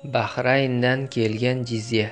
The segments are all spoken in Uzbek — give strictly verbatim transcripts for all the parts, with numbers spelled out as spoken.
Bahrayndan kelgan jizya.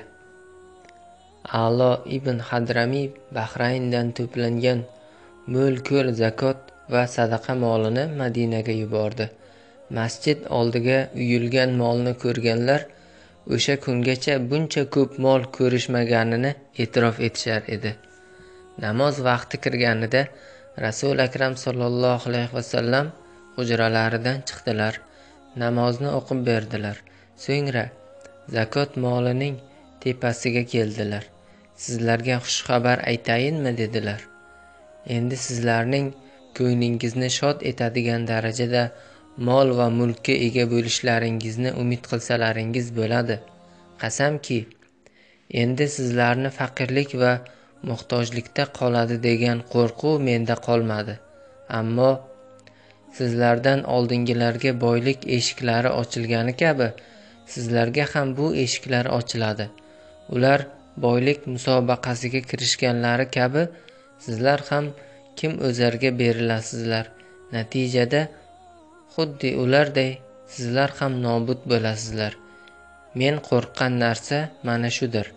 A'lo ibn Hadramiy Bahrayndan to'plangan mo'l-ko'l zakot va sadaqa molini Madinaga yubordi. Masjid oldiga uyilgan molni ko'rganlar o'sha kungacha buncha ko'p mol ko'rishmaganini e'tirof etishar edi. Namoz vaqti kirganida Rasul akram sallallohu alayhi vasallam hujralaridan chiqdilar, namozni o'qib berdilar. So'ngra zakot molining tepasiga keldilar. Sizlarga xush xabar aytayinmi dedilar. Endi sizlarning ko'nglingizni shod etadigan darajada mol va mulkka ega bo'lishlaringizni umid qilsalaringiz bo'ladi. Qasamki, endi sizlarni faqirlik va muhtojlikda qoladi degan qo'rquv menda qolmadi. Ammo sizlardan oldingilarga boylik eshiklari ochilgani kabi sizlarga ham bu eshiklar ochiladi. Ular boylik musobaqasiga kirishganlari kabi sizlar ham kim o'zarga berilasizlar. Natijada xuddi ularday sizlar ham nobud bo'lasizlar. Men qo'rqqan narsa mana shudir.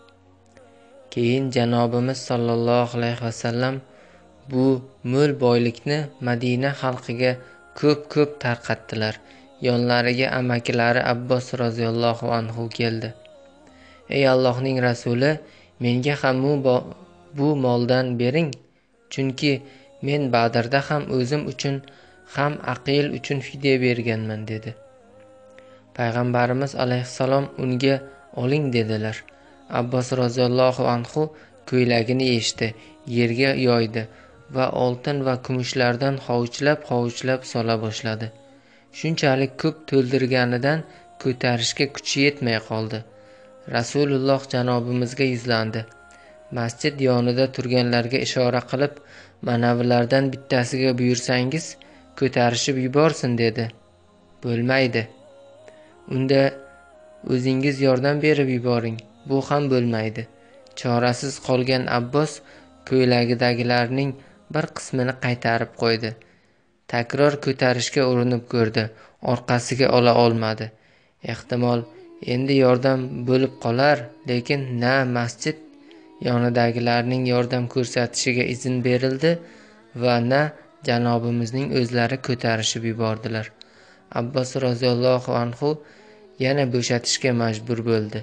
Keyin Janobimiz sallallohu alayhi vasallam bu mo'l boylikni Madina xalqiga ko'p-ko'p tarqatdilar. Yonlariga amakilari Abbos roziyallohu anhu keldi. Ey Allohning rasuli, menga ham bu moldan bering, chunki men Badrda ham o'zim uchun ham Aqil uchun fidya berganman dedi. Payg'ambarimiz alayhissalom unga oling dedilar. Abbos roziyallohu anhu ko'ylagini yechdi, yerga yoydi va oltin va kumushlardan hovuchlab-hovuchlab sola boshladi. Shunchalik ko'p to'ldirganidan ko'tarishga kuchi yetmay qoldi. Rasululloh janobimizga yuzlandi. Masjid yonida turganlarga ishora qilib, manavilardan bittasiga buyursangiz, ko'tarishib yuborsin dedi. Bo'lmaydi. Unda o'zingiz yordam berib yuboring. Bu ham bo'lmaydi. Chorasiz qolgan Abbos ko'ylagidagilarning bir qismini qaytarib qo'ydi. Takror ko'tarishga urinib ko'rdi. Orqasiga ola olmadi. Ehtimol endi yordam bo'lib qolar, lekin na masjid yonidagilarning yordam ko'rsatishiga izn berildi va na janobimizning o'zlari ko'tarishib yubordilar. Abbos roziyallohu anhu yana bo'shatishga majbur bo'ldi.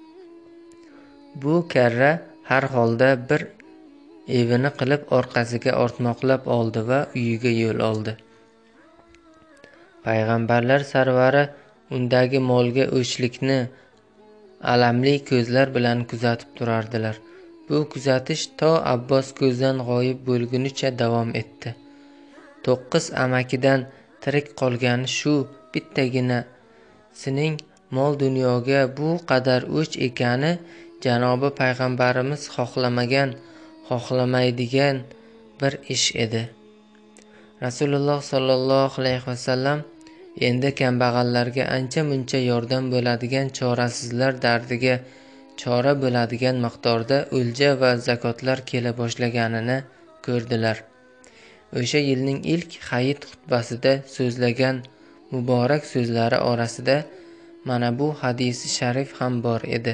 Bu karra har holda bir evini qilib orqasiga ortmoqlab oldi va uyiga yo'l oldi. Payg'ambarlar sarvari undagi molga o'chlikni alamli ko'zlar bilan kuzatib turardilar. Bu kuzatish to Abbos ko'zdan g'oyib bo'lgunicha davom etdi. To'qqiz amakidan tirik qolgani shu bittaginasining mol dunyoga bu qadar o'ch ekani Janobi payg'ambarimiz xohlamagan, xohlamaydigan bir ish edi. Rasululloh sallallohu alayhi vasallam endi kambag'allarga ancha-muncha yordam bo'ladigan, chorasizlar dardiga chora bo'ladigan miqdorda o'lja va zakotlar kela boshlaganini ko'rdilar. O'sha yilning ilk hayit xutbasida so'zlagan muborak so'zlari orasida mana bu hadisi sharif ham bor edi.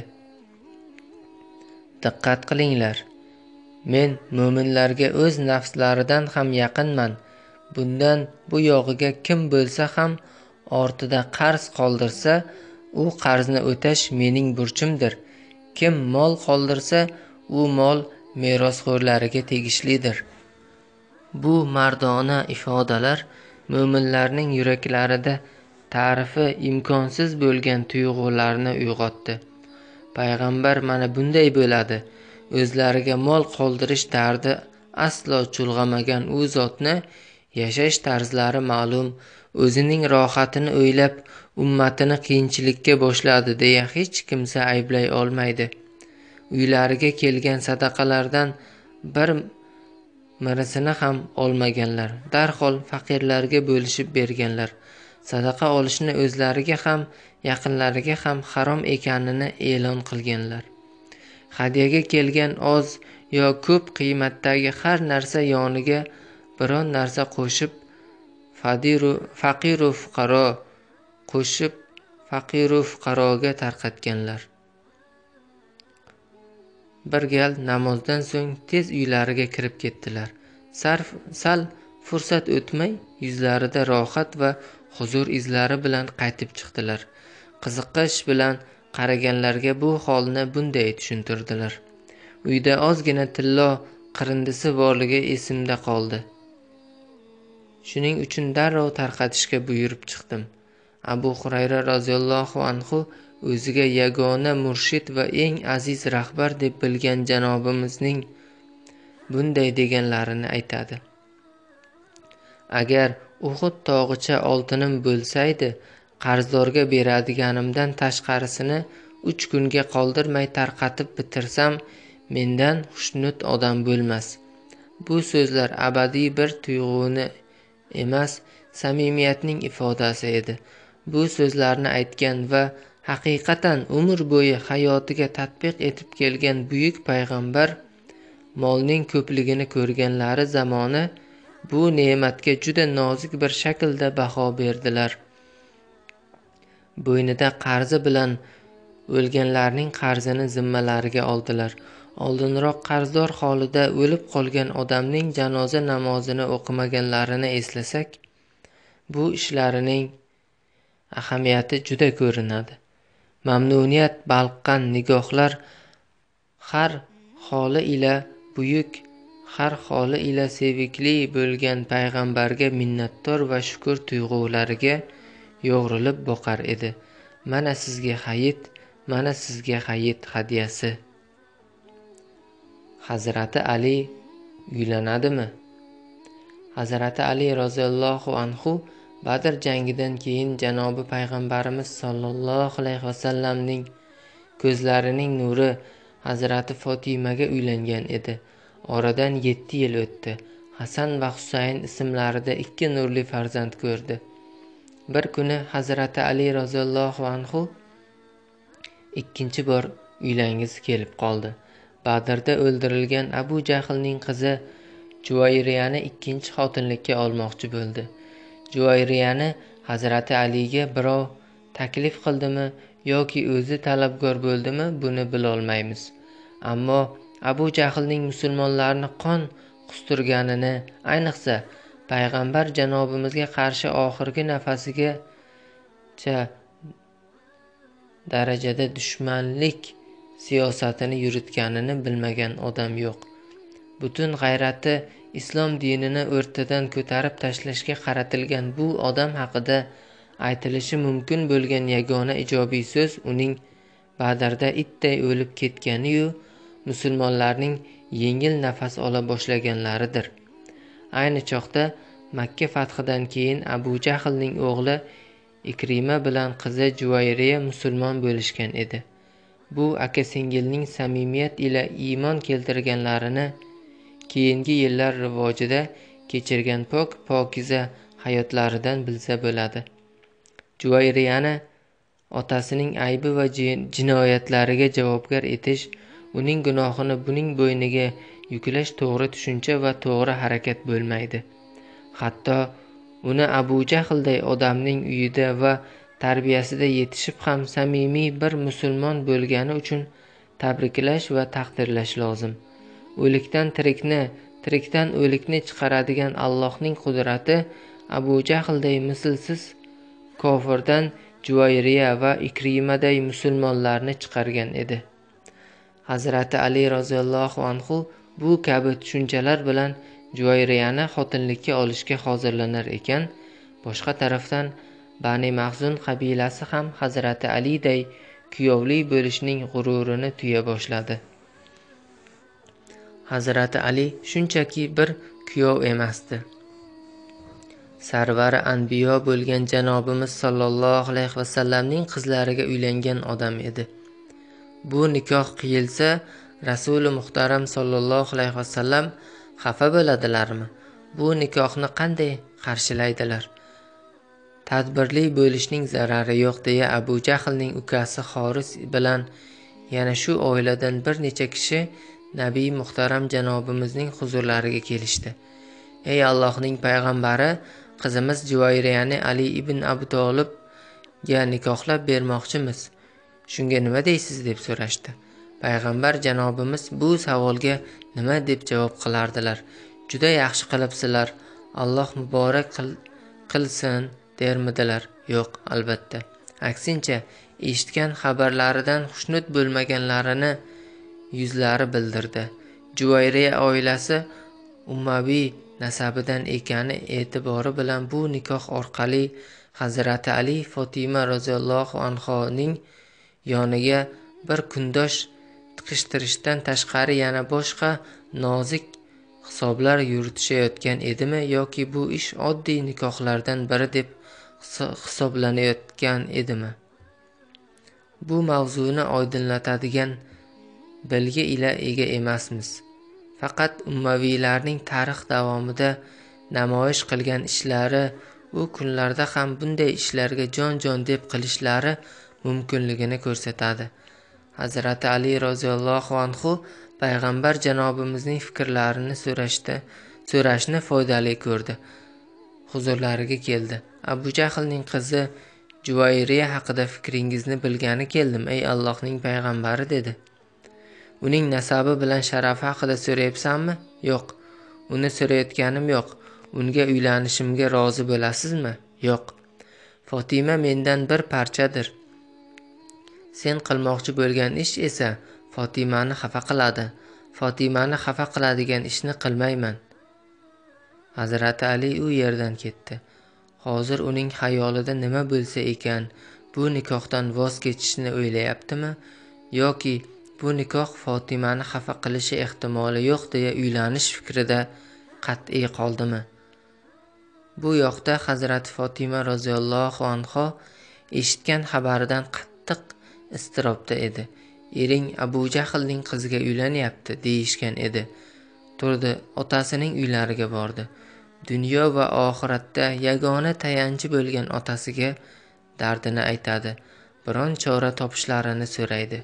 Diqqat qilinglar. Men mo'minlarga o'z nafslaridan ham yaqinman. Bundan bu yog'iga kim bo'lsa ham ortida qarz qoldirsa, u qarzni o'tash mening burchimdir. Kim mol qoldirsa, u mol merosxo'rlariga tegishlidir. Bu mardona ifodalar mo'minlarning yuraklarida ta'rifi imkonsiz bo'lgan tuyg'ularni uyg'otdi. Payg'ambar mana bunday bo'ladi. O'zlariga mol qoldirish dardi aslo chulg'amagan u zotni yashash tarzlari ma'lum, o'zining rohatini o'ylab ummatini qiyinchilikka boshladi deya hech kimsa ayblay olmaydi. Uylariga kelgan sadaqalardan bir mirisini ham olmaganlar. Darhol faqirlarga bo'lishib berganlar. Sadaqa olishni o'zlariga ham, yaqinlariga ham harom ekanini e'lon qilganlar. Hadyaga kelgan oz yo ko'p qiymatdagi har narsa yoniga biron narsa qo'shib, faqiru fuqaro qo'shib faqiru fuqaroga tarqatganlar. Bir gal namozdan so'ng tez uylariga kirib ketdilar. Sarf, sal fursat o'tmay yuzlarida rohat va huzur izlari bilan qaytib chiqdilar. Qiziqish bilan qaraganlarga bu holni bunday tushuntirdilar. Uyda ozgina tillo qirindisi borligi esimda qoldi. Shuning uchun darrov tarqatishga buyurib chiqdim. Abu Hurayra roziyallohu anhu o'ziga yagona murshid va eng aziz rahbar deb bilgan janobimizning bunday deganlarini aytadi. Agar Uhud tog'icha oltinim bo'lsaydi, qarzdorga beradiganimdan tashqarisini uch kunga qoldirmay tarqatib bitirsam, mendan xushnud odam bo'lmas. Bu so'zlar abadiy bir tuyg'uni emas, samimiyatning ifodasi edi. Bu so'zlarni aytgan va haqiqatan umr bo'yi hayotiga tatbiq etib kelgan buyuk payg'ambar molning ko'pligini ko'rganlari zamoni bu ne'matga juda nozik bir shaklda baho berdilar. Bo'ynida qarzi bilan o'lganlarning qarzini zimmalariga oldilar. Oldinroq qarzdor holida o'lib qolgan odamning janoza namozini o'qimaganlarini eslasak, bu ishlarining ahamiyati juda ko'rinadi. Mamnuniyat balqqan nigohlar har holi ila buyuk, har holi ila sevikli bo'lgan payg'ambarga minnatdor va shukr tuyg'ulariga yo'g'rilib boqar edi. Mana sizga hayit, mana sizga hayit hadyasi. Hazrati Ali uylanadimi? Hazrati Ali roziyallohu anhu Badr jangidan keyin janobi payg'ambarimiz sollallohu alayhi vasallamning ko'zlarining nuri Hazrati Fotimaga uylangan edi. Oradan yetti yil o'tdi. Hasan va Husayn ismlarida ikki nurli farzand ko'rdi. Bir kuni Hazrati Ali roziyallohu anhu ikkinchi bor uylangisi kelib qoldi. Badrda o'ldirilgan Abu Jahlning qizi Juvayriyani ikkinchi xotinlikka olmoqchi bo'ldi. Juvayriyani Hazrati Aliga birov taklif qildimi yoki o'zi talabgor bo'ldimi, buni bilolmaymiz. Ammo Abu Jahlning musulmonlarni qon qustirganini, ayniqsa payg'ambar janobimizga qarshi oxirgi nafasigacha darajada dushmanlik siyosatini yuritganini bilmagan odam yo'q. Butun g'ayrati islom dinini o'rtadan ko'tarib tashlashga qaratilgan bu odam haqida aytilishi mumkin bo'lgan yagona ijobiy so'z uning Badrda itday o'lib ketgani-yu musulmonlarning yengil nafas ola boshlaganlaridir. Ayni chog'da Makka fathidan keyin Abu Jahlning o'g'li Ikrima bilan qizi Juvayriya musulmon bo'lishgan edi. Bu aka-singilning samimiyat ila iymon keltirganlarini keyingi yillar rivojida kechirgan pok pokiza hayotlaridan bilsa bo'ladi. Juvayriyani otasining aybi va jinoyatlariga javobgar etish, uning gunohini buning bo'yniga yuklash to'g'ri tushuncha va to'g'ri harakat bo'lmaydi. Hatto uni Abu Jahlday odamning uyida va tarbiyasida yetishib ham samimiy bir musulmon bo'lgani uchun tabriklash va taqdirlash lozim. O'likdan tirikni, tirikdan o'likni chiqaradigan Allohning qudrati Abu Jahlday mislsiz kofirdan Juvayriya va Ikrimaday musulmonlarni chiqargan edi. Hazrati Ali roziyallohu anhu bu kabi tushunchalar bilan Juvayriyani xotinlikka olishga hozirlanar ekan, boshqa tarafdan Bani Mahzun qabilasi ham Hazrati Aliday kuyovli bo'lishning g'ururini tuya boshladi. Hazrati Ali shunchaki bir kuyov emasdi. Sarvari anbiyo bo'lgan janobimiz sollallohu alayhi vasallamning qizlariga uylangan odam edi. Bu nikoh qiyilsa, Rasuli muhtaram sollallohu alayhi vasallam xafa bo'ladilarmi? Bu nikohni qanday qarshilaydilar? Tadbirli bo'lishning zarari yo'q deya Abu Jahlning ukasi Xoris bilan yana shu oiladan bir necha kishi Nabiy muhtaram janobimizning huzurlariga kelishdi. Ey Allohning payg'ambari, qizimiz Juvayriyani Ali ibn Abi Talib ga nikohlab bermoqchimiz. Shunga nima deysiz deb so'rashdi. Payg'ambar janobimiz bu savolga nima deb javob qilardilar? Juda yaxshi qilibsizlar, Alloh muborak qil, qilsin dermidilar? Yo'q, albatta. Aksincha, eshitgan xabarlaridan xushnud bo'lmaganlarini yuzlari bildirdi. Juvayriya oilasi ummaviy nasabidan ekani e'tibori bilan bu nikoh orqali Hazrati Ali Fatima roziyallohu anhoning yoniga bir kundosh tiqishtirishdan tashqari yana boshqa nozik hisoblar yuritishayotgan edimi yoki bu ish oddiy nikohlardan biri deb hisoblanayotgan edimi? Bu mavzuni oydinlatadigan bilgi ila ega emasmiz. Faqat ummaviylarning tarix davomida namoyish qilgan ishlari u kunlarda ham bunday ishlarga jon-jon deb qilishlari mumkinligini ko'rsatadi. Hazrati Ali roziyallohu anhu payg'ambar janobimizning fikrlarini so'rashdi, so'rashni foydali ko'rdi. Huzurlariga keldi. Abu Jahlning qizi Juvayriya haqida fikringizni bilgani keldim, ey Allohning payg'ambari dedi. Uning nasabi bilan sharafi haqida so'rayapsanmi? Yo'q. Uni so'rayotganim yo'q. Unga uylanishimga rozi bo'lasizmi? Yo'q. Fatima mendan bir parchadir. Sen qilmoqchi bo'lgan ish esa Fatimani xafa qiladi. Fatimani xafa qiladigan ishni qilmayman. Hazrati Ali u yerdan ketdi. Hozir uning xayolida nima bo'lsa ekan, bu nikohdan voz kechishni o'ylayaptimi yoki bu nikoh Fatimani xafa qilishi ehtimoli yo'q deya uylanish fikrida qat'iy qoldimi? Bu yoqda Hazrati Fatima roziyallohu anha eshitgan xabaridan qattiq iztirobda edi. Ering Abu Jahlning qiziga uylanyapti deyishgan edi. Turdi, otasining uylariga bordi. Dunyo va oxiratda yagona tayanchi bo'lgan otasiga dardini aytadi. Biron chora topishlarini so'raydi.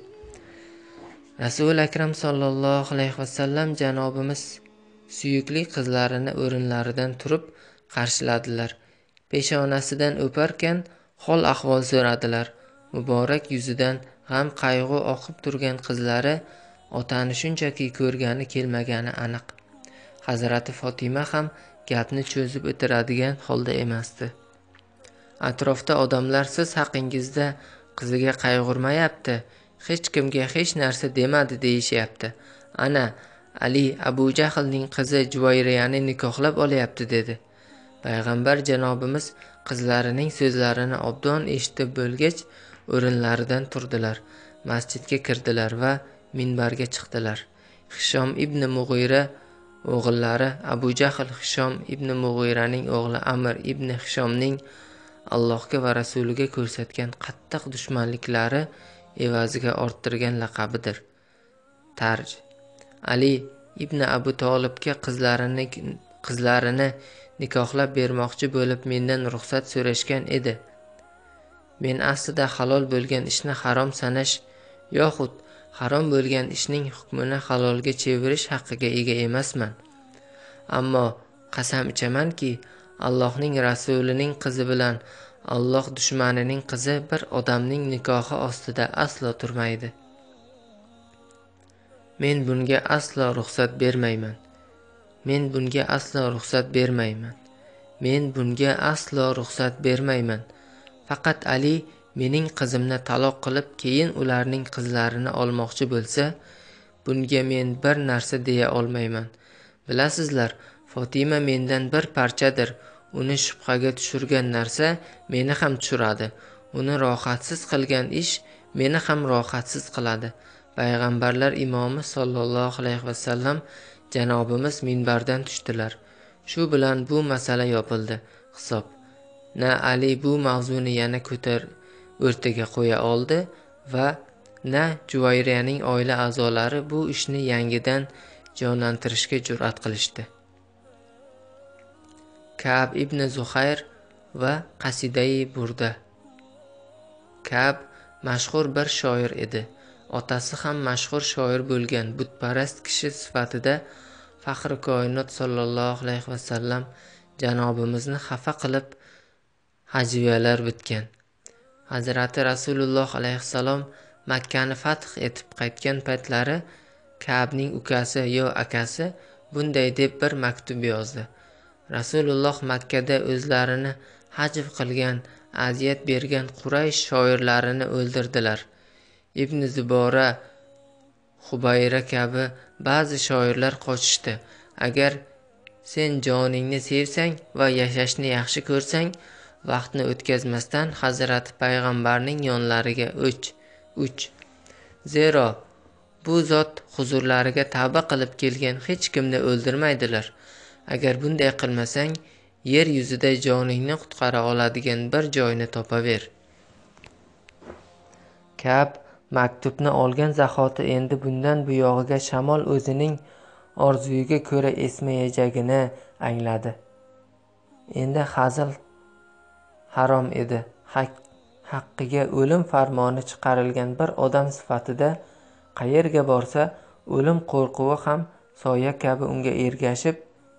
Rasul akram sallallohu alayhi vasallam janobimiz suyukli qizlarini o'rinlaridan turib qarshiladilar. Peshonasidan o'parkan hol ahvol so'radilar. Muborak yuzidan g'am qayg'u oqib turgan qizlari otani shunchaki ko'rgani kelmagani aniq. Hazrati Fatima ham gapni cho'zib o'tiradigan holda emasdi. Atrofda odamlar siz haqingizda qiziga qayg'urmayapti, hech kimga hech narsa demadi deyishyapti. Ana Ali Abu Jahlning qizi Juvayriyani nikohlab olyapti dedi. Payg'ambar janobimiz qizlarining so'zlarini obdon eshitib bo'lgach, o'rinlaridan turdilar, masjidga kirdilar va minbarga chiqdilar. Hishom ibn Mug'ira o'g'illari Abu Jahl Hishom ibn Mug'iraning o'g'li Amr ibn Hishomning Allohga va rasuliga ko'rsatgan qattiq dushmanliklari evaziga orttirgan laqabidir. Tarj. Ali ibn Abu Tolibga qizlarini qizlarini nikohlab bermoqchi bo'lib mendan ruxsat so'rashgan edi. Men aslida halol bo'lgan ishni harom sanash yoxud harom bo'lgan ishning hukmini halolga chevirish haqqiga ega emasman. Ammo qasam ichamanki, Allohning rasulining qizi bilan Alloh dushmanining qizi bir odamning nikohi ostida aslo turmaydi. Men bunga aslo ruxsat bermayman. Men bunga aslo ruxsat bermayman. Men bunga aslo ruxsat bermayman. Faqat Ali mening qizimni taloq qilib, keyin ularning qizlarini olmoqchi bo'lsa, bunga men bir narsa deya olmayman. Bilasizlar, Fatima mendan bir parchadir. Uni shubhaga tushirgan narsa meni ham tushiradi. Uni rohatsiz qilgan ish meni ham rohatsiz qiladi. Payg'ambarlar imomi sollallohu alayhi vasallam janobimiz minbardan tushdilar. Shu bilan bu masala yopildi. Hisob. Na Ali bu mavzuni yana ko'tar o'rtaga qo'ya oldi va na Juvayriyaning oila a'zolari bu ishni yangidan jonlantirishga jur'at qilishdi. Ka'b ibn Zuhayr va Qasidai Burda. Ka'b mashhur bir shoir edi. Otasi ham mashhur shoir bo'lgan butparast kishi sifatida Faxri koinot sollallohu alayhi vasallam janobimizni xafa qilib hajviyalar bitgan. Hazrati Rasululloh alayhissalom Makkani fath etib qaytgan paytlari Ka'bning ukasi yo akasi bunday deb bir maktub yozdi. Rasululloh Makkada o'zlarini hajv qilgan, aziyat bergan Quraysh shoirlarini o'ldirdilar. Ibn Zibora, Hubayra kabi ba'zi shoirlar qochishdi. Agar sen joningni sevsang va yashashni yaxshi ko'rsang, vaqtni o'tkazmasdan Hazrati payg'ambarning yonlariga o'ch, uch. Zero bu zot huzurlariga tavba qilib kelgan hech kimni o'ldirmaydilar. Agar bunday qilmasang, yer yuzida joningni qutqara oladigan bir joyni topaver. Ka'b maktubni olgan zahoti endi bundan buyog'iga shamol o'zining orzuiga ko'ra esmayajagini angladi. Endi hazil harom edi. Haqqiga o'lim farmoni chiqarilgan bir odam sifatida qayerga borsa, o'lim qo'rquvi ham soya kabi unga ergashib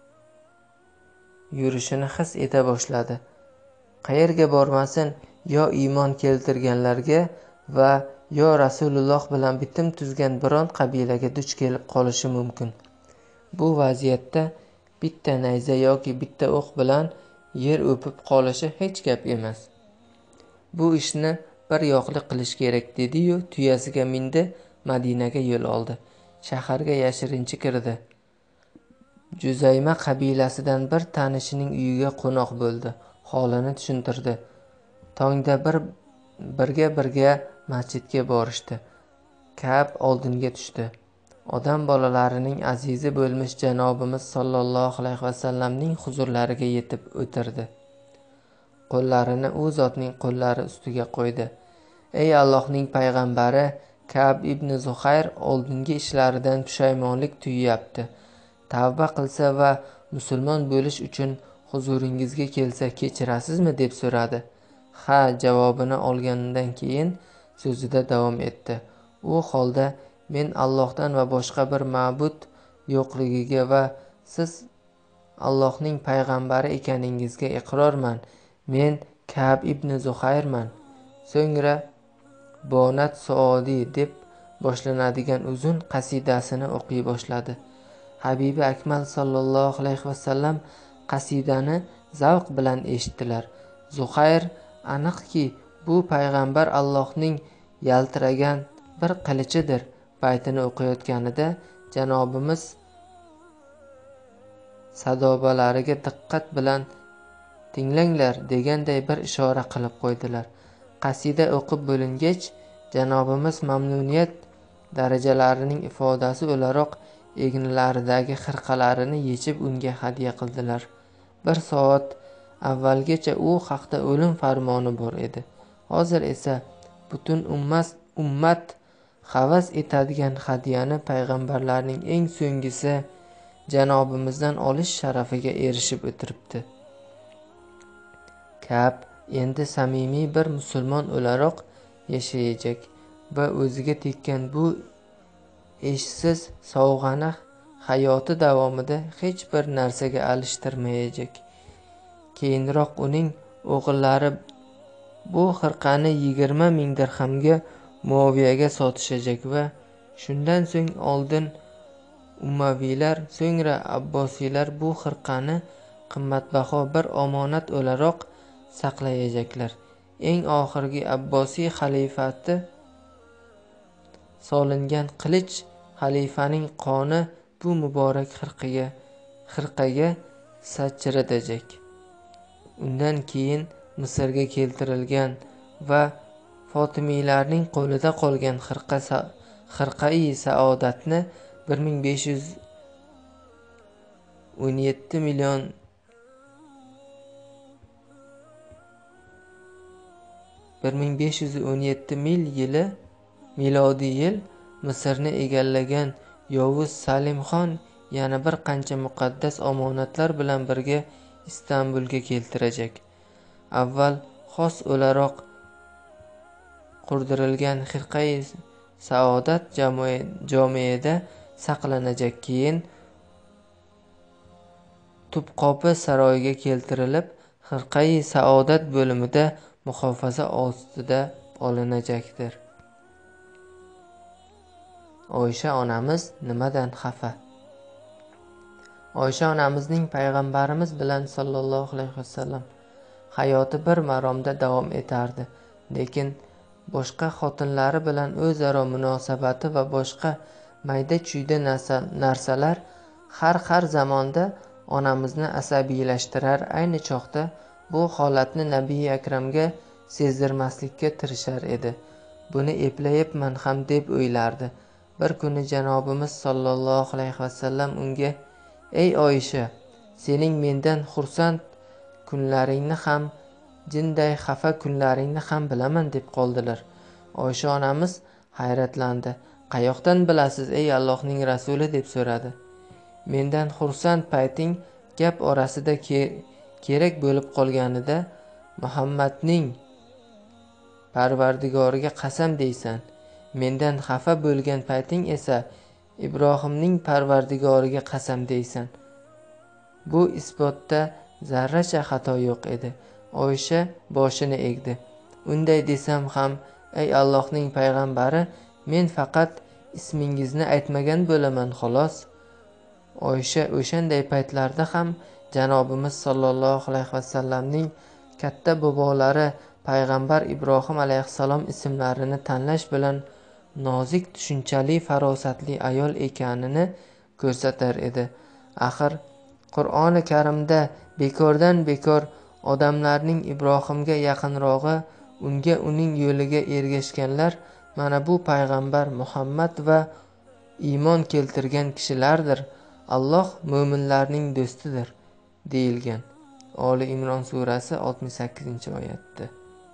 yurishini his eta boshladi. Qayerga bormasin, yo iymon keltirganlarga va yo Rasululloh bilan bitim tuzgan biron qabilaga duch kelib qolishi mumkin. Bu vaziyatda bitta nayza yoki bitta o'q bilan yer o'pib qolishi hech gap emas. Bu ishni bir yoqli qilish kerak dedi-yu, tuyasiga mindi, Madinaga yo'l oldi. Shaharga yashirincha kirdi. Juzayma qabilasidan bir tanishining uyiga qo'noq bo'ldi. Holini tushuntirdi. Tongda bir birga birga masjidga borishdi. Ka'b oldinga tushdi. Odam bolalarining azizi bo'lmish Janobimiz sollallohu alayhi vasallamning huzurlariga yetib o'tirdi. Qo'llarini u zotning qo'llari ustiga qo'ydi. Ey Allohning payg'ambari, Ka'b ibn Zuhayr oldingi ishlaridan pushaymonlik tuyapti. Tavba qilsa va musulmon bo'lish uchun huzuringizga kelsa kechirasizmi deb so'radi. Ha javobini olganidan keyin so'zida davom etdi. U holda men Allohdan va boshqa bir ma'bud yo'qligiga va siz Allohning payg'ambari ekaningizga iqrorman. Men Ka'b ibn Zuhayrman. So'ngra Bonat Soodi deb boshlanadigan uzun qasidasini o'qiy boshladi. Habibi Akmal sallallohu alayhi vasallam qasidani zavq bilan eshitdilar. Zuhayr aniqki bu payg'ambar Allohning yaltiragan bir qilichidir baytini o'qiyotganida Janobimiz sadobalariga diqqat bilan tinglanglar deganday bir ishora qilib qo'ydilar. Qasida o'qib bo'lingach, Janobimiz mamnuniyat darajalarining ifodasi o'laroq egnlaridagi xirqalarini yechib unga hadya qildilar. Bir soat avvalgacha u haqda o'lim farmoni bor edi. Hozir esa butun ummat ummat havas etadigan hadyani payg'ambarlarning eng so'nggisi Janobimizdan olish sharafiga erishib o'tiribdi. Ka'b endi samimiy bir musulmon o'laroq yashayajak va o'ziga tekkan bu eshsiz sovg'ani hayoti davomida hech bir narsaga alishtirmayajak. Keyinroq uning o'g'illari bu xirqani yigirma ming dirhamga Muoviyaga sotishajak va shundan so'ng oldin Umayyaviylar, so'ngra Abbosiylar bu xirqani qimmatbaho bir omonat o'laroq saqlayajaklar. Eng oxirgi Abbosiy xalifati solingan qilich xalifaning qoni bu muborak xirqaga xirqaga sachratacak. Undan keyin Misrga keltirilgan va Fotimiylarning qo'lida qolgan xirqa xirqai saodatni bir ming besh yuz o'n yetti million bir ming besh yuz o'n yetti mil yili milodiy yil Misrni egallagan Yovuz Salimxon yana bir qancha muqaddas omonatlar bilan birga Istanbulga keltirajak. Avval xos o'laroq qurdirilgan xirqai saodat jomeida saqlanajak, keyin Tubqopi saroyiga keltirilib, xirqai saodat bo'limida muhofaza ostida olinajakdir. Oysha onamiz nimadan xafa? Oysha onamizning payg'ambarimiz bilan sallallohu alayhi vasallam hayoti bir maromda davom etardi, lekin boshqa xotinlari bilan o'zaro munosabati va boshqa mayda-chuyda narsalar har har zamonda onamizni asabiylashtirar. Ayni choqda bu holatni Nabiy akramga sezdirmaslikka tirishar edi. Buni eplayapman ham deb o'ylardi. Bir kuni Janobimiz sallallohu alayhi vasallam unga: "Ey Oysha, sening mendan xursand kunlaringni ham, jinday xafa kunlaringni ham bilaman" deb qoldilar. Oysha onamiz hayratlandi. "Qayoqdan bilasiz ey Allohning rasuli?" deb so'radi. "Mendan xursand payting gap orasida ke- kerak bo'lib qolganida Muhammadning Parvardigoriga qasam deysan. Mendan xafa bo'lgan payting esa Ibrohimning Parvardigoriga qasam deysan." Bu isbotda zarracha xato yo'q edi. Oysha boshini egdi. "Unday desam ham, ey Allohning payg'ambari, men faqat ismingizni aytmagan bo'laman, xolos." Oysha o'shanday paytlarda ham Janobimiz sallallohu alayhi vasallamning katta bobolari payg'ambar Ibrohim alayhissalom ismlarini tanlash bilan nozik tushunchali, farosatli ayol ekanini ko'rsatar edi. Axir Qur'oni Karimda bekordan bekor odamlarning Ibrohimga yaqinrog'i, unga uning yo'liga ergashganlar mana bu payg'ambar Muhammad va iymon keltirgan kishilardir. Alloh mo'minlarning do'stidir deyilgan. Oli Imron surasi oltmish sakkizinchi oyatda.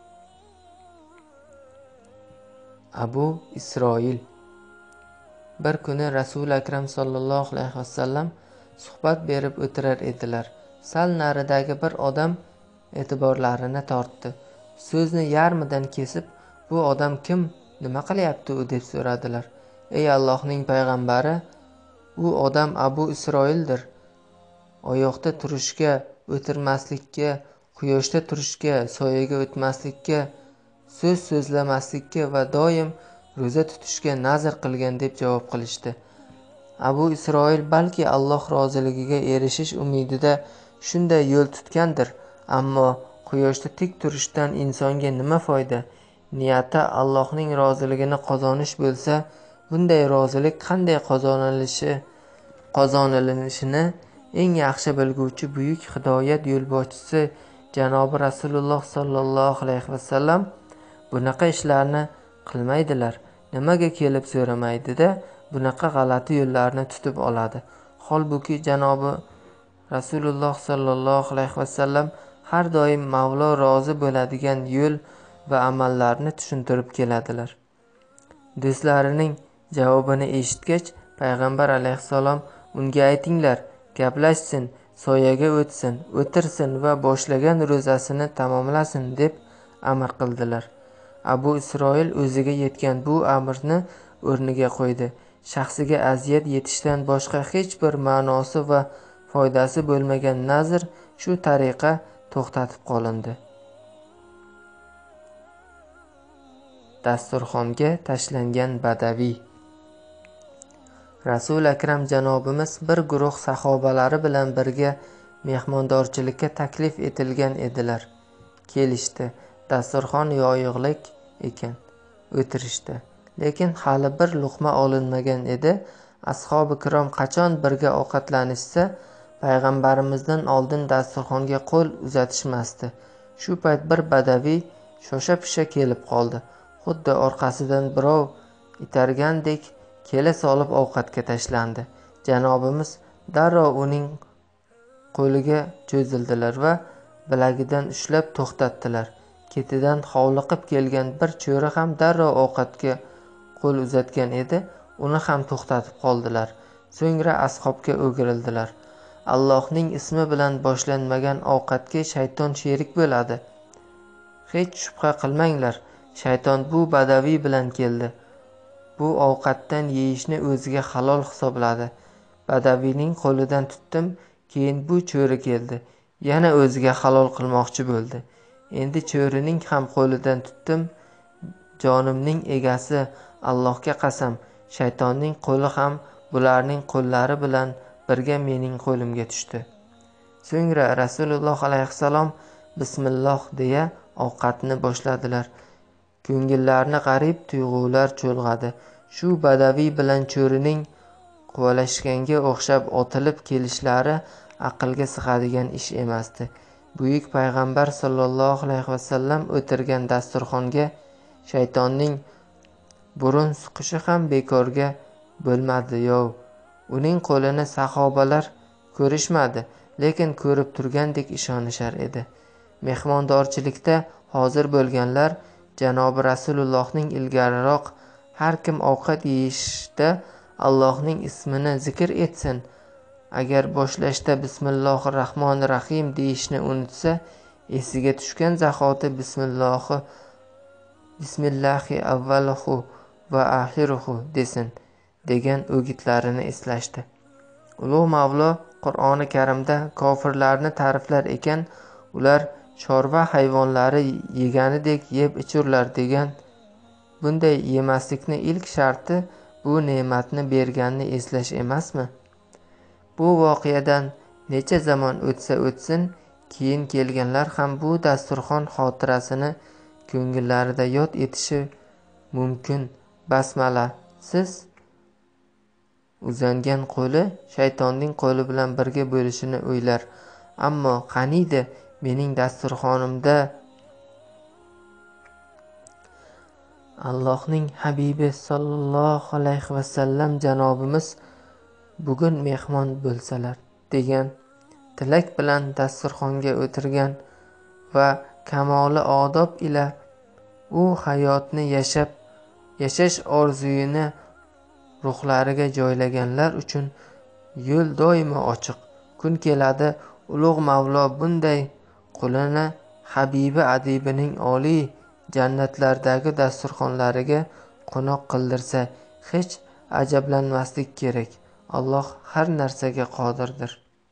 Abu Isroil. Bir kuni Rasul akram sallallohu alayhi vasallam suhbat berib o'tirar edilar. Sal naridagi bir odam e'tiborlarini tortdi. So'zni yarmidan kesib, "Bu odam kim? Nima qilyapti u?" deb so'radilar. "Ey Allohning payg'ambari, u odam Abu Isroildir. Oyoqda turishga, o'tirmaslikka, quyoshda turishga, soyaga o'tmaslikka, so'z so'zlamaslikka va doim ro'za tutishga nazr qilgan" deb javob qilishdi. Abu Isroil balki Alloh roziligiga erishish umidida shunday yo'l tutgandir, ammo quyoshda tik turishdan insonga nima foyda? Niyati Allohning roziligini qozonish bo'lsa, bunday rozilik qanday qozonilishi qozonilishini eng yaxshi bilguvchi buyuk hidoyat yo'lboshchisi Janobi Rasululloh sallallohu alayhi vasallam bunaqa ishlarni qilmaydilar. Nimaga kelib so'ramaydi-da bunaqa g'alati yo'llarni tutib oladi? Holbuki Janobi Rasululloh sallallohu alayhi vasallam har doim Mavlo rozi bo'ladigan yo'l va amallarni tushuntirib keladilar. Do'stlarining javobini eshitgach, payg'ambar alayhissalom unga aytinglar, gaplashsin, soyaga o'tsin, o'tirsin va boshlagan ro'zasini tamomlasin deb amr qildilar. Abu Isroil o'ziga yetgan bu amrni o'rniga qo'ydi. Shaxsiga aziyat yetishdan boshqa hech bir ma'nosi va foydasi bo'lmagan nazr shu tariqa to'xtatib qolindi. Dasturxonga tashlangan badaviy. Rasul akram janobimiz bir guruh sahobalari bilan birga mehmondorchilikka taklif etilgan edilar. Kelishdi. Dasturxon yoyig'lik ekan. O'tirishdi. Lekin hali bir luqma olinmagan edi. Ashobi kirom qachon birga ovqatlanishsa, payg'ambarimizdan oldin dasturxonga qo'l uzatishmasdi. Shu payt bir badaviy shosha-pisha kelib qoldi. Xuddi orqasidan birov itargandek kela solib ovqatga tashlandi. Janobimiz darrov uning qo'liga cho'zildilar va bilagidan ushlab to'xtatdilar. Ketidan hovliqib kelgan bir cho'ri ham darrov ovqatga qo'l uzatgan edi, uni ham to'xtatib qoldilar. So'ngra ashobga o'girildilar. Allohning ismi bilan boshlanmagan ovqatga shayton sherik bo'ladi. Hech shubha qilmanglar, shayton bu badaviy bilan keldi. Bu ovqatdan yeyishni o'ziga halol hisobladi. Badaviyning qo'lidan tutdim, keyin bu cho'ri keldi. Yana o'ziga halol qilmoqchi bo'ldi. Endi cho'rining ham qo'lidan tutdim. Jonimning egasi Allohga qasam, shaytonning qo'li ham bularning qo'llari bilan birga mening qo'limga tushdi. So'ngra Rasululloh alayhissalom bismilloh deya ovqatni boshladilar. Ko'ngillarni g'arib tuyg'ular cho'lg'adi. Shu badaviy bilan cho'rining quvalashganga o'xshab otilib kelishlari aqlga sig'adigan ish emasdi. Buyuk payg'ambar sollallohu alayhi vasallam o'tirgan dasturxonga shaytonning burun suqishi ham bekorga bo'lmadi. Yov uning qo'lini sahobalar ko'rishmadi, lekin ko'rib turgandek ishonishar edi. Mehmondorchilikda hozir bo'lganlar janobi Rasulullohning ilgariroq har kim ovqat yeyishda Allohning ismini zikr etsin, agar boshlashda bismillohir rohmonir rohim deyishni unutsa, esiga tushgan zahoti bismillohi bismillahi avvaluhu va axiruhu desin degan o'gitlarini eslashdi. Ulug' Mavlo Qur'oni Karimda kofirlarni ta'riflar ekan, ular chorva hayvonlari yeganidek yeb ichurlar degan. Bunday yemaslikni ilk sharti bu ne'matni berganni eslash emasmi? Bu voqeadan necha zaman o'tsa o'tsin, keyin kelganlar ham bu dasturxon xotirasini ko'ngillarida yod etishi mumkin. Basmalasiz uzangan qo'li shaytonning qo'li bilan birga bo'lishini o'ylar. Ammo qaniydi mening dasturxonimda Allohning habibi sollallohu alayhi vasallam janobimiz bugun mehmon bo'lsalar degan tilak bilan dasturxonga o'tirgan va kamoli odob ila u hayotni yashab yashash orzuyini ruhlariga joylaganlar uchun yo'l doimo ochiq. Kun keladi, ulug' Mavlo bunday qulini habibi adibining oliy jannatlardagi dasturxonlariga qo'noq qildirsa, hech ajablanmaslik kerak. Alloh har narsaga qodirdir.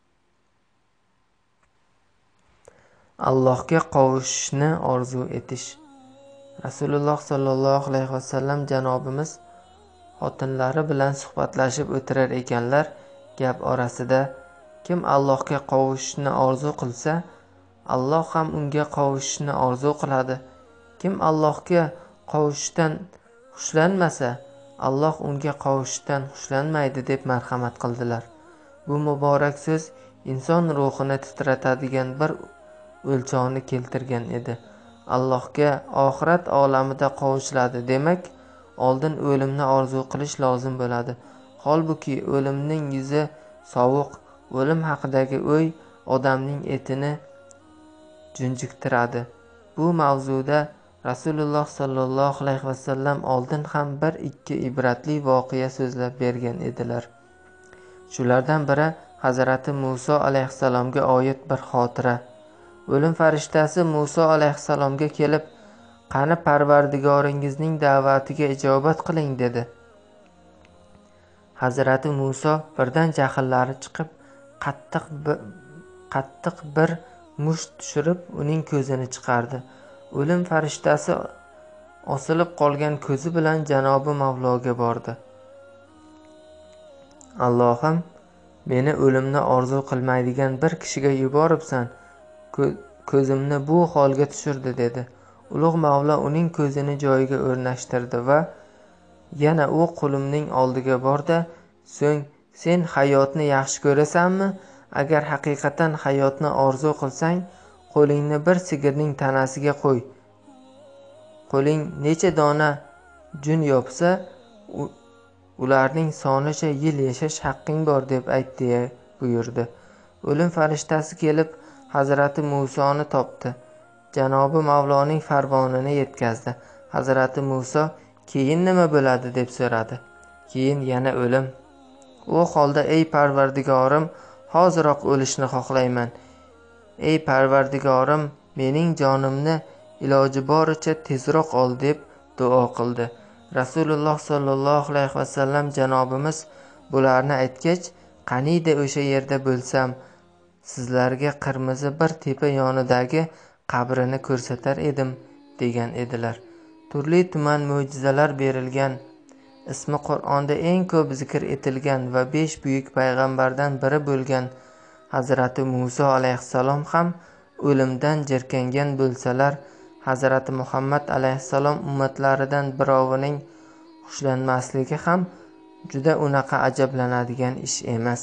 Allohga qovushishni orzu etish. Rasululloh sollallohu alayhi vasallam janobimiz xotinlari bilan suhbatlashib o'tirar ekanlar. Gap orasida kim Allohga qovushishni orzu qilsa, Alloh ham unga qovushishni orzu qiladi. Kim Allohga qovushishdan xushlanmasa, Alloh unga qovushishdan xushlanmaydi deb marhamat qildilar. Bu muborak so'z inson ruhini titratadigan bir o'lchovni keltirgan edi. Allohga oxirat olamida qovushiladi demak, oldin o'limni orzu qilish lozim bo'ladi. Holbuki o'limning yuzi sovuq, o'lim haqidagi o'y odamning etini junjiktiradi. Bu mavzuda Rasululloh sollallohu alayhi vasallam oldin ham bir ikki ibratli voqea so'zlab bergan edilar. Shulardan biri Hazrati Muso alayhissalomga oid bir xotira. O'lim farishtasi Muso alayhissalomga kelib, "Qani Parvardigoringizning da'vatiga ijobat qiling" dedi. Hazrati Muso birdan jahllari chiqib, qattiq qattiq bir musht tushirib uning ko'zini chiqardi. O'lim farishtasi osilib qolgan ko'zi bilan janobi Mavloga bordi. "Allohim, meni o'limni orzu qilmaydigan bir kishiga yuboribsan, ko'zimni bu holga tushirdi" dedi. Ulug' Mavlo uning ko'zini joyiga o'rnashtirdi va yana u qulimning oldiga bordi. So'ng sen hayotni yaxshi ko'rasanmi? Agar haqiqatan hayotni orzu qilsang, qo'lingni bir sigirning tanasiga qo'y. Qo'ling necha dona jun yopsa, ularning sonicha yil yashash haqqing bor deb ayt deya buyurdi. O'lim farishtasi kelib Hazrati Musoni topdi. Janobi Mavloning farmonini yetkazdi. Hazrati Muso keyin nima bo'ladi deb so'radi. Keyin yana o'lim. U holda ey Parvardigorim, hoziroq o'lishni xohlayman. Ey Parvardigorim, mening jonimni iloji boricha tezroq ol deb duo qildi. Rasululloh sollallohu alayhi vasallam janobimiz bularni aytgach, qaniydi o'sha yerda bo'lsam, sizlarga qirmizi bir tepa yonidagi qabrini ko'rsatar edim degan edilar. Turli tuman mo'jizalar berilgan, ismi Qur'onda eng ko'p zikr etilgan va besh buyuk payg'ambardan biri bo'lgan Hazrati Muso alayhissalom ham o'limdan jirkangan bo'lsalar, Hazrati Muhammad alayhissalom ummatlaridan birovining xushlanmasligi ham juda unaqa ajablanadigan ish emas.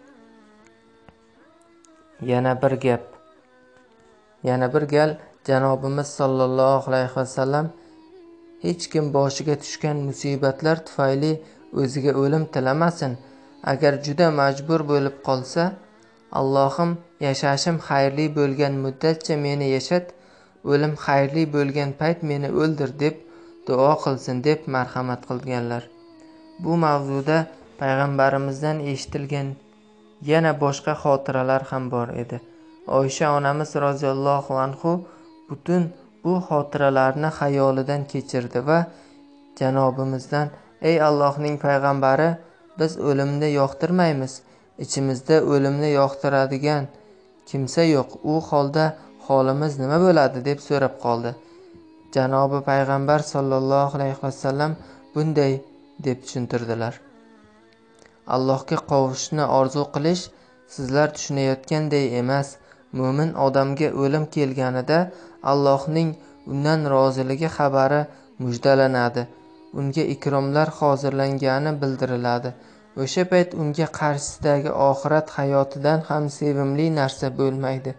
Yana bir gap. Yana bir gal Janobimiz sollallohu alayhi vasallam hech kim boshiga tushgan musibatlar tufayli o'ziga o'lim tilamasin. Agar juda majbur bo'lib qolsa, Allohim yashashim xayrli bo'lgan muddatcha meni yashat, o'lim xayrli bo'lgan payt meni o'ldir deb duo qilsin deb marhamat qilganlar. Bu mavzuda payg'ambarimizdan eshitilgan yana boshqa xotiralar ham bor edi. Oysha onamiz roziyallohu anhu butun bu xotiralarni xayolidan kechirdi va Janobimizdan: "Ey Allohning payg'ambari, biz o'limni yoqtirmaymiz. Ichimizda o'limni yoqtiradigan kimsa yo'q. U holda holimiz nima bo'ladi?" deb so'rab qoldi. Janobi payg'ambar sollallohu alayhi vasallam bunday deb tushuntirdilar: Allohga qovushishni orzu qilish sizlar tushunayotganday emas. Mo'min odamga o'lim kelganida Allohning undan roziligi xabari mujdalanadi. Unga ikromlar hozirlangani bildiriladi. O'sha payt unga qarshisidagi oxirat hayotidan ham sevimli narsa bo'lmaydi.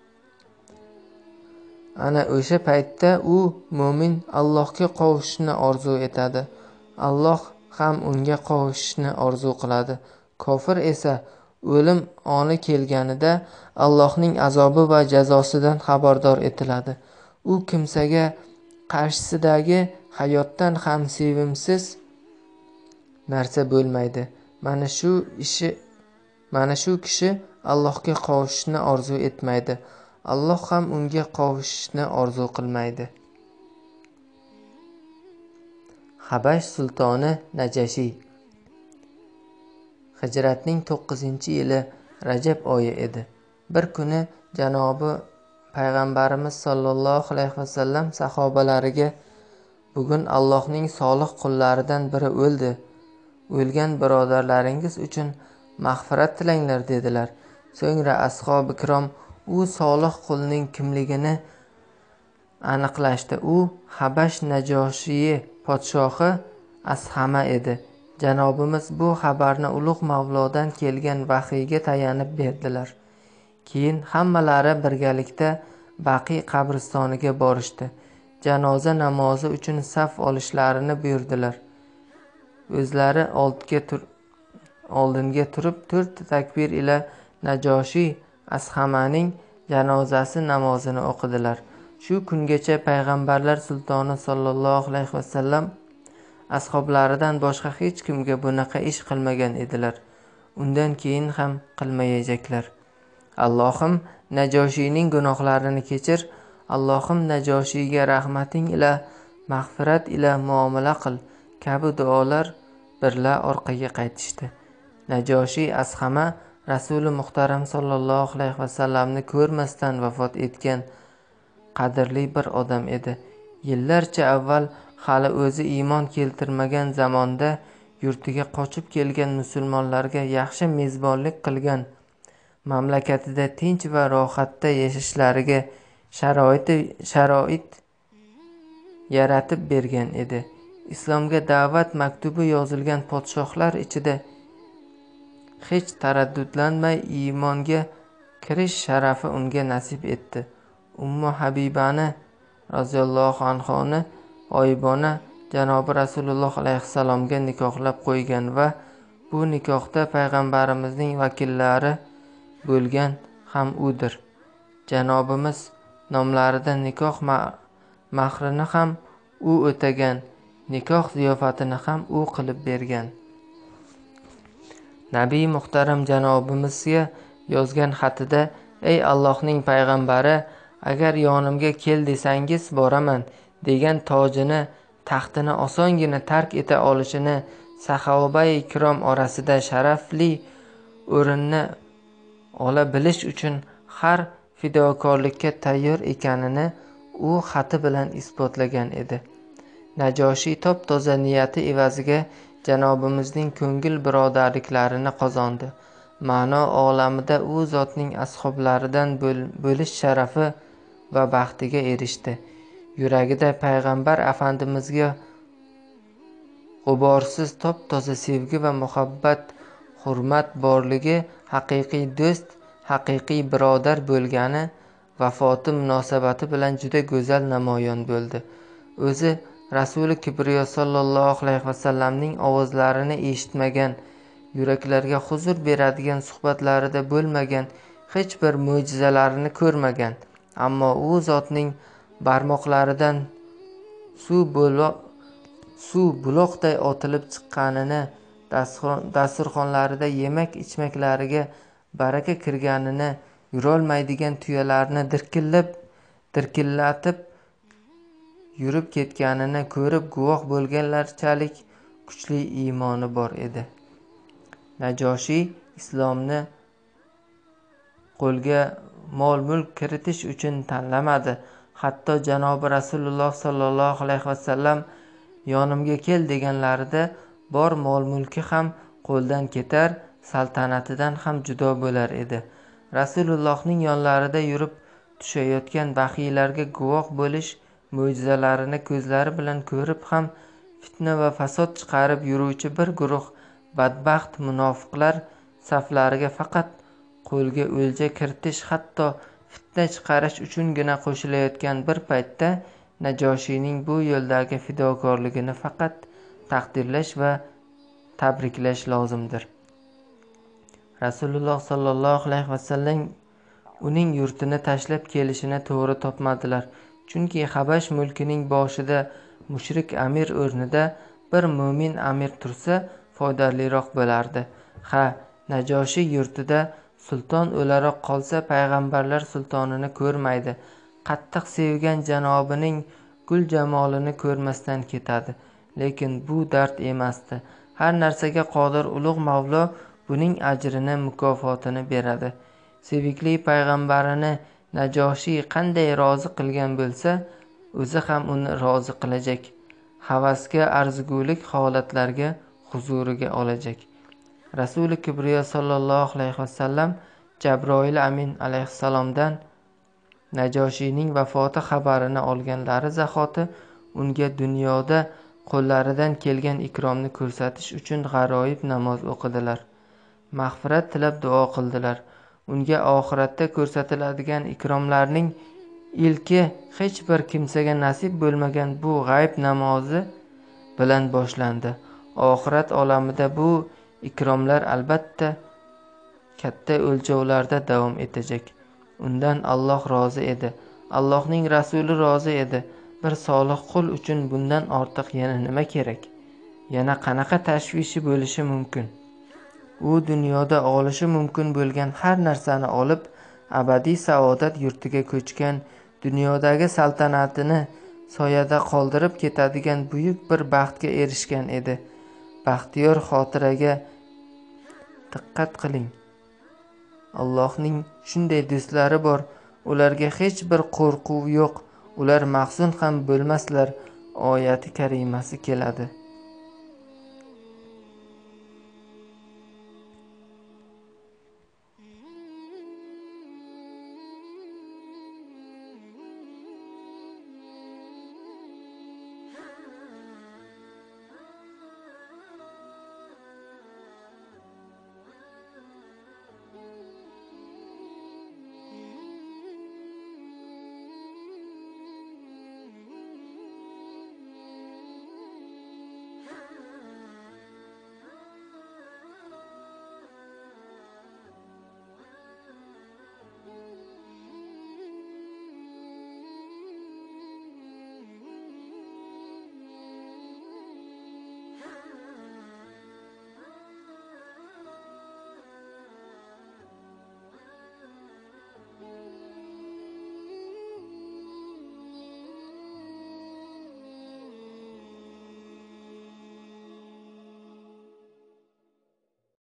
Ana o'sha paytda u mo'min Allohga qovushishni orzu etadi. Alloh ham unga qovushishni orzu qiladi. Kofir esa o'lim oni kelganida Allohning azobi va jazosidan xabardor etiladi. U kimsaga qarshisidagi hayotdan ham sevimsiz narsa bo'lmaydi. Mana shu ishi mana shu kishi Allohga qovushishni orzu etmaydi. Alloh ham unga qovushishni orzu qilmaydi. Habash sultoni Najashiy. Hijratning to'qqizinchi yili Rajab oyi edi. Bir kuni Janobi payg'ambarimiz sollallohu alayhi vasallam sahobalariga: "Bugun Allohning solih qullaridan biri o'ldi. O'lgan birodarlaringiz uchun mag'firat tilanglar" dedilar. So'ngra ashob-i kirom u solih qulning kimligini aniqlashdi. U Habash Najoshiyi podshohi Ashama edi. Janobimiz bu xabarni ulug' Mavlodan kelgan vahiyga tayanib berdilar. Keyin hammalari birgalikda Baqiy qabristoniga borishdi. Janoza namozi uchun saf olishlarini buyurdilar. O'zlari oldga tur oldinga turib to'rt takbir ila Najoshiy Ashamaning janozasi namozini o'qidilar. Shu kungacha payg'ambarlar sultoni sollallohu alayhi vasallam ashablaridan boshqa hech kimga bunaqa ish qilmagan edilar. Undan keyin ham qilmayajaklar. Allohim Najoshiyning gunohlarini kechir, Allohim Najoshiyga rahmating ila, mag'firat ila muomala qil kabi duolar birla orqaga qaytishdi. Najoshiy Ashama Rasuli muhtaram sollallohu alayhi vasallamni ko'rmasdan vafot etgan qadrli bir odam edi. Yillarcha avval hali o'zi iymon keltirmagan zamonda yurtiga qochib kelgan musulmonlarga yaxshi mezbonlik qilgan, mamlakatida tinch va rohatda yashashlariga sharoit sharoit yaratib bergan edi. Islomga da'vat maktubi yozilgan podshohlar ichida hech taraddudlanmay iymonga kirish sharafi unga nasib etdi. Ummu Habibani roziyallohu anhoni oyibona Janobi Rasululloh alayhissalomga nikohlab qo'ygan va bu nikohda payg'ambarimizning vakillari bo'lgan ham udir. Janobimiz nomlarida nikoh mahrini ham u o'tagan, nikoh ziyofatini ham u qilib bergan. Nabiy muhtaram janobimizga yozgan xatida: "Ey Allohning payg'ambari, agar yonimga kel desangiz boraman" degan tojini, taxtini osongina tark eta olishini, sahobai ikrom orasida sharafli o'rinni ola bilish uchun har fidokorlikka tayyor ekanini u xati bilan isbotlagan edi. Najoshiy top toza niyati evaziga janobimizning ko'ngil birodarliklarini qozondi. Ma'no olamida u zotning ashoblaridan bo'lish sharafi va baxtiga erishdi. Yuragida payg'ambar afandimizga g'uborsiz top toza sevgi va muhabbat, hurmat borligi, haqiqiy do'st, haqiqiy birodar bo'lgani vafoti munosabati bilan juda go'zal namoyon bo'ldi. O'zi Rasuli Kibriyo sallallohu alayhi vasallamning ovozlarini eshitmagan, yuraklarga huzur beradigan suhbatlarida bo'lmagan, hech bir mo'jizalarini ko'rmagan, ammo u zotning barmoqlaridan suv buloq suv buloqday otilib chiqqanini, dasturxonlarida yemak-ichmaklariga baraka kirganini, yurolmaydigan tuyalarni dirkillab dirkillatib yurib ketganini ko'rib guvoh bo'lganlarchalik kuchli iymoni bor edi. Najoshiy islomni qo'lga mol-mulk kiritish uchun tanlamadi. Hatto janobi Rasululloh sallallohu alayhi vasallam yonimga kel deganlarida bor mol-mulki ham qo'ldan ketar, saltanatidan ham judo bo'lar edi. Rasulullohning yonlarida yurib tushayotgan baxiylarga guvoh bo'lish, mo'jizalarini ko'zlari bilan ko'rib ham fitna va fasod chiqarib yuruvchi bir guruh badbaxt munofiqlar saflariga faqat qo'lga o'lja kiritish, hatto fitna chiqarish uchungina qo'shilayotgan bir paytda Najoshiyning bu yo'ldagi fidokorligini faqat taqdirlash va tabriklash lozimdir. Rasululloh sallallohu alayhi vasallam uning yurtini tashlab kelishini to'g'ri topmadilar. Chunki Habash mulkining boshida mushrik amir o'rnida bir mo'min amir tursa foydaliroq bo'lardi. Ha, Najoshiy yurtida sulton o'laroq qolsa payg'ambarlar sultonini ko'rmaydi. Qattiq sevgan janobining gul jamolini ko'rmasdan ketadi. Lekin bu dard emasdi. Har narsaga qodir ulug' Mavlo buning ajrini, mukofotini beradi. Sevikli payg'ambarini Najoshiy qanday rozi qilgan bo'lsa, o'zi ham uni rozi qilajak. Havasga arzigulik holatlarga huzuriga olajak. Rasuli Kibriyo sallallohu alayhi vasallam Jabroil Amin alayhissalomdan Najoshiyning vafoti xabarini olganlari zahoti unga dunyoda qo'llaridan kelgan ikromni ko'rsatish uchun g'aroyib namoz o'qidilar. Mag'firat tilab duo qildilar. Unga oxiratda ko'rsatiladigan ikromlarning ilki hech bir kimsaga nasib bo'lmagan bu g'ayb namozi bilan boshlandi. Oxirat olamida bu ikromlar albatta katta o'lchovlarda davom etajak. Undan Alloh rozi edi. Allohning rasuli rozi edi. Bir solih qul uchun bundan ortiq yana nima kerak? Yana qanaqa tashvishi bo'lishi mumkin? U dunyoda olishi mumkin bo'lgan har narsani olib, abadiy saodat yurtiga ko'chgan, dunyodagi saltanatini soyada qoldirib ketadigan buyuk bir baxtga erishgan edi. Baxtiyor xotiraga diqqat qiling. Allohning shunday do'stlari bor, ularga hech bir qo'rquv yo'q, ular mahzun ham bo'lmaslar oyati karimasi keladi.